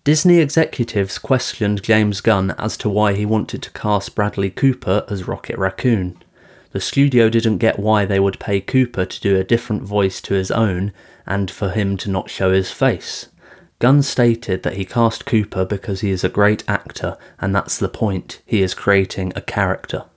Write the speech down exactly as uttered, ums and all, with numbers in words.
Disney executives questioned James Gunn as to why he wanted to cast Bradley Cooper as Rocket Raccoon. The studio didn't get why they would pay Cooper to do a different voice to his own and for him to not show his face. Gunn stated that he cast Cooper because he is a great actor and that's the point, he is creating a character.